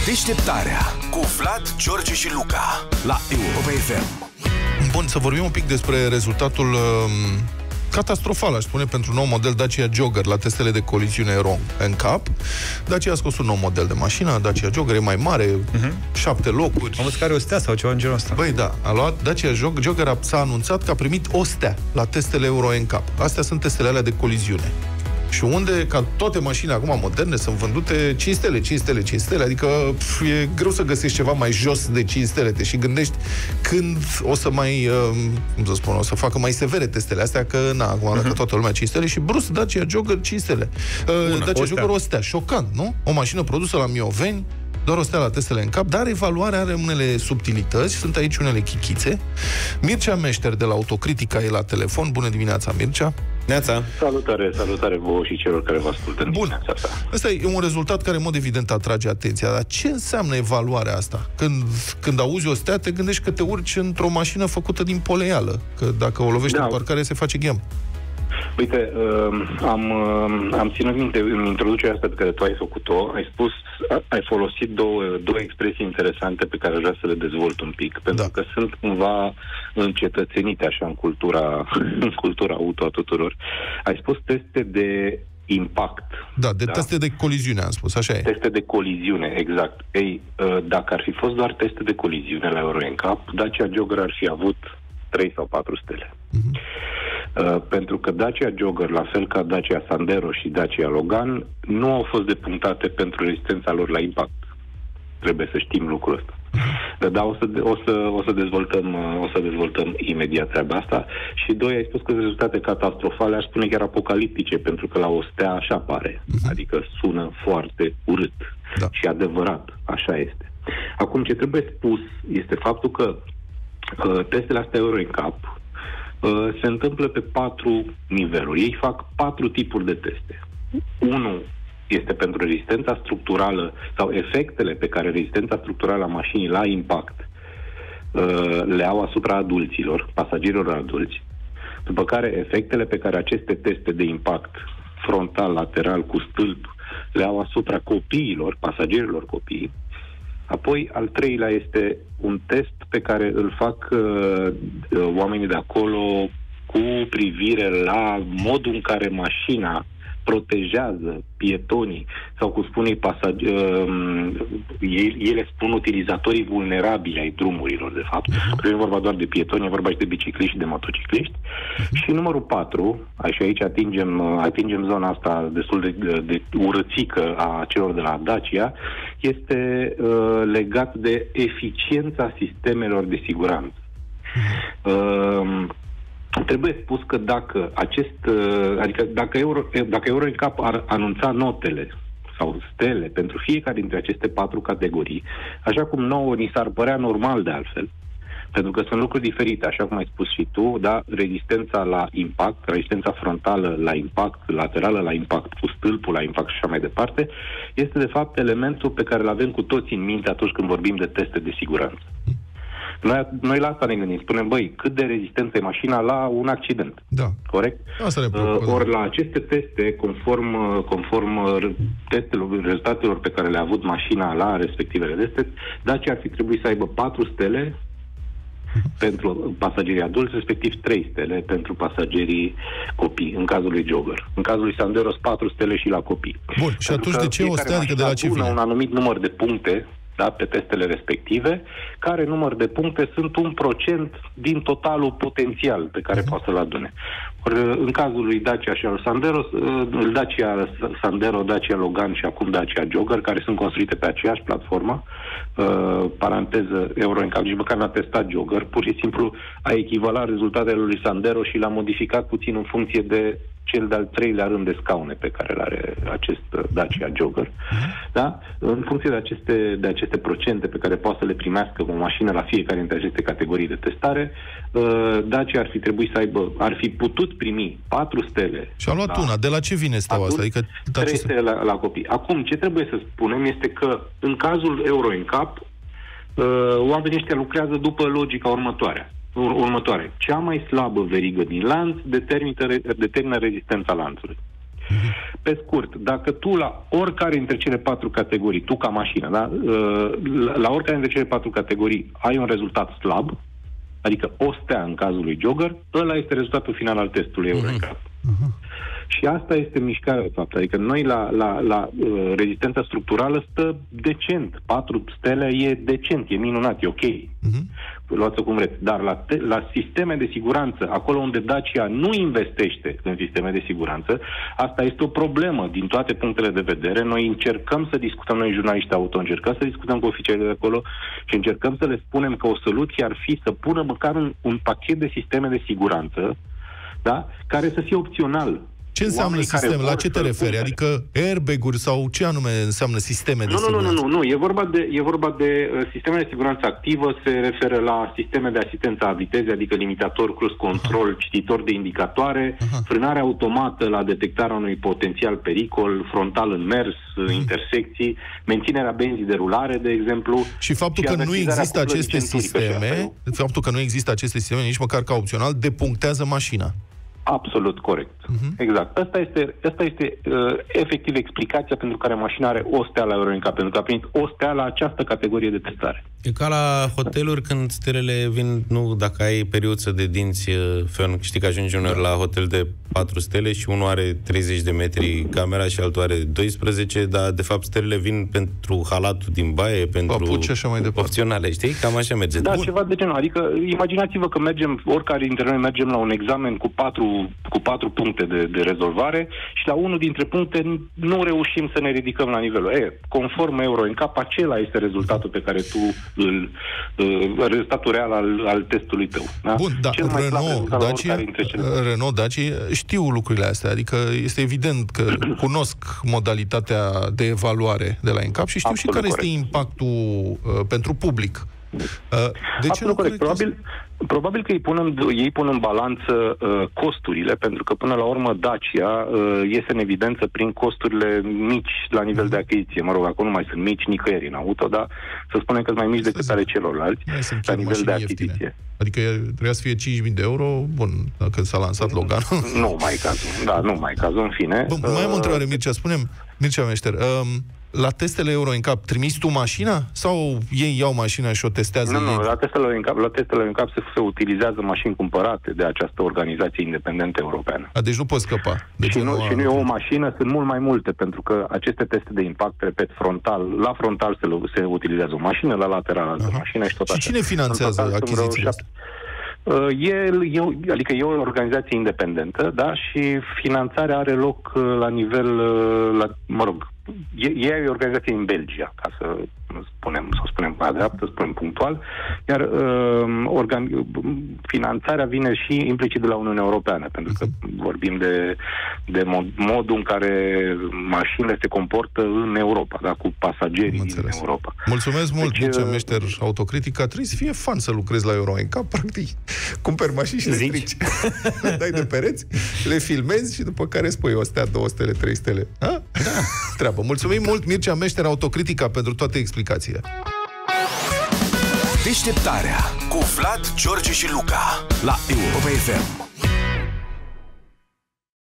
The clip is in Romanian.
Deșteptarea cu Vlad, George și Luca la Europa FM. Bun, să vorbim un pic despre rezultatul catastrofal, aș spune, pentru un nou model Dacia Jogger la testele de coliziune Euro NCAP. Dacia a scos un nou model de mașină, Dacia Jogger, e mai mare, 7 locuri. Am văzut că are o stea sau ceva în genul ăsta. Băi, da, a luat Dacia Jogger, s-a anunțat că a primit o stea la testele Euro NCAP. Astea sunt testele alea de coliziune. Și unde, ca toate mașinile acum moderne, sunt vândute 5 stele, 5 stele, 5 stele, adică e greu să găsești ceva mai jos de 5 stele. Te și gândești când o să mai, cum să spun, o să facă mai severe testele astea, că na, acum dacă toată lumea 5 stele și brusc Dacia Jogger 5 stele. Dacia Jogger o stea, șocant, nu? O mașină produsă la Mioveni, doar o stea la testele în cap, dar evaluarea are unele subtilități, sunt aici unele chichițe. Mircea Meșter de la Autocritica e la telefon. Bună dimineața, Mircea! Neața! Salutare vouă și celor care vă ascultă în dimineața asta. Ăsta e un rezultat care, în mod evident, atrage atenția. Dar ce înseamnă evaluarea asta? Când auzi o stea, te gândești că te urci într-o mașină făcută din poleială, că dacă o lovești în parcare, se face ghem. Uite, am ținut minte în introducerea asta pe care tu ai făcut-o, ai folosit două expresii interesante pe care aș vrea să le dezvolt un pic, pentru că sunt cumva încetățenite așa în cultura auto a tuturor. Ai spus teste de impact. Da, teste de coliziune, am spus, așa e. Teste de coliziune, exact. Ei, dacă ar fi fost doar teste de coliziune la Euro NCAP, Dacia Jogger ar fi avut 3 sau 4 stele. Pentru că Dacia Jogger, la fel ca Dacia Sandero și Dacia Logan, nu au fost depunctate pentru rezistența lor la impact. Trebuie să știm lucrul ăsta. Dar o să dezvoltăm imediat treaba asta. Și doi, ai spus că rezultate catastrofale, aș spune chiar apocaliptice, pentru că la o stea așa pare. Adică sună foarte urât. Da. Și adevărat, așa este. Acum, ce trebuie spus este faptul că testele astea Euro NCAP se întâmplă pe 4 niveluri. Ei fac 4 tipuri de teste. 1 este pentru rezistența structurală sau efectele pe care rezistența structurală a mașinii la impact le au asupra adulților, pasagerilor adulți, după care efectele pe care aceste teste de impact frontal, lateral, cu stâlp le au asupra copiilor, pasagerilor copii. Apoi, al treilea este un test pe care îl fac oamenii de acolo cu privire la modul în care mașina protejează pietonii sau, cum spune ele spun utilizatorii vulnerabili ai drumurilor, de fapt. Nu e vorba doar de pietoni, e vorba și de bicicliști și de motocicliști. Și numărul 4, și aici atingem zona asta destul de urățică a celor de la Dacia, este legat de eficiența sistemelor de siguranță. Trebuie spus că dacă dacă Euro NCAP ar anunța notele sau stele pentru fiecare dintre aceste 4 categorii, așa cum nouă ni s-ar părea normal de altfel, pentru că sunt lucruri diferite, așa cum ai spus și tu, da, rezistența la impact, rezistența frontală la impact, laterală la impact, cu stâlpul la impact și așa mai departe, este de fapt elementul pe care îl avem cu toții în minte atunci când vorbim de teste de siguranță. Noi la asta ne gândim. Spunem, băi, cât de rezistentă e mașina la un accident. Da. Corect? Ori la aceste teste, conform rezultatelor pe care le-a avut mașina la respectivele teste, Dacia ar fi trebuit să aibă 4 stele pentru pasagerii adulți, respectiv 3 stele pentru pasagerii copii, în cazul lui Jogger. În cazul lui Sandero, 4 stele și la copii. Bun, și atunci de ce o stea? Adică de la ce vine? Un anumit număr de puncte, da, pe testele respective, care număr de puncte sunt 1% din totalul potențial pe care poate să-l adune. În cazul lui Dacia și al Sandero, Dacia Logan și acum Dacia Jogger, care sunt construite pe aceeași platformă, paranteză Euro NCAP, nici măcar n-a testat Jogger, pur și simplu a echivalat rezultatele lui Sandero și l-a modificat puțin în funcție de cel de-al 3-lea rând de scaune pe care îl are acest Dacia Jogger. Da? În funcție de aceste procente pe care poate să le primească o mașină la fiecare dintre aceste categorii de testare, Dacia ar fi putut primi 4 stele. Și a luat una. De la ce vine steaua asta? Adică 3 stele la copii. Acum, ce trebuie să spunem este că în cazul Euro NCAP, oamenii ăștia lucrează după logica următoare. Cea mai slabă verigă din lanț determină rezistența lanțului. Pe scurt, dacă tu la oricare dintre cele 4 categorii, tu ca mașină, da? La oricare dintre cele 4 categorii ai un rezultat slab, adică o stea în cazul lui jogger, ăla este rezultatul final al testului Euro NCAP. Și asta este mișcarea, de fapt. Adică noi la rezistența structurală stă decent. 4 stele e decent, e minunat, e ok. Luați-o cum vreți. Dar la sisteme de siguranță, acolo unde Dacia nu investește în sisteme de siguranță, asta este o problemă din toate punctele de vedere. Noi încercăm să discutăm, noi jurnaliști auto, încercăm să discutăm cu oficialii de acolo și încercăm să le spunem că o soluție ar fi să pună măcar un pachet de sisteme de siguranță, da? Care să fie opțional. Ce înseamnă sistem? La ce te referi? Adică airbag-uri sau ce anume înseamnă sisteme de siguranță? Nu. E vorba de sisteme de siguranță activă, se referă la sisteme de asistență a vitezei, adică limitator, cruise control, cititor de indicatoare, frânare automată la detectarea unui potențial pericol, frontal în mers, intersecții, menținerea benzii de rulare, de exemplu. Și faptul că nu există aceste sisteme, nici măcar ca opțional, depunctează mașina. Absolut corect. Exact. Asta este efectiv explicația pentru care mașina are o stea la Euro NCAP, pentru că a primit o stea la această categorie de testare. E ca la hoteluri când stelele vin, nu, dacă ai periuță de dinți, știi că ajungi uneori la hotel de 4 stele și unul are 30 de metri camera și altul are 12, dar de fapt stelele vin pentru halatul din baie, pentru opționale, știi? Cam așa merge. Da, ceva de genul. Adică imaginați-vă că oricare dintre noi mergem la un examen cu 4 puncte de rezolvare și la unul dintre puncte nu reușim să ne ridicăm la nivelul. Conform Euro NCAP, acela este rezultatul pe care tu rezultatul real al testului tău. Da? Bun, da, Renault, Dacia știu lucrurile astea, adică este evident că cunosc modalitatea de evaluare de la NCAP și știu absolut și care corect. Este impactul pentru public. De ce nu corect? Probabil că ei pun în balanță costurile, pentru că până la urmă Dacia iese în evidență prin costurile mici la nivel de achiziție. Mă rog, acum nu mai sunt mici nicăieri în auto, dar să spunem că sunt mai mici decât ale celorlalți la nivel de achiziție. Ieftine. Adică trebuia să fie 5.000 de euro, bun, dacă s-a lansat Logan. Nu mai cazul, da, nu mai cazul, în fine. Bun, mai am o întrebare, Mircea Meșter. La testele Euro NCAP trimiți tu mașina? Sau ei iau mașina și o testează? Nu, la testele NCAP se utilizează mașini cumpărate de această organizație independentă europeană. Deci nu poți scăpa. Și nu e o mașină, sunt mult mai multe, pentru că aceste teste de impact, repet, la frontal se utilizează o mașină, la lateral altă mașină și tot așa. Și cine finanțează achizițiile astea? Adică e o organizație independentă, da, și finanțarea are loc la nivel, e o organizație în Belgia, ca să spunem pe dreaptă, spunem punctual, iar finanțarea vine și implicit de la Uniunea Europeană, pentru că vorbim de modul în care mașinile se comportă în Europa, da, cu pasagerii din Europa. Mulțumesc mult, Mircea Meșter, Autocritica. Trebuie să fie fan să lucrezi la Euro NCAP, practic. Cumperi mașini și le strici. Le dai de pereți, le filmezi și după care spui 1 stea, 2 stele, 3 stele. Da. Treabă. Mulțumim mult, Mircea Meșter, Autocritica, pentru toate explicațiile. Deșteptarea cu Vlad, George și Luca la Europa FM.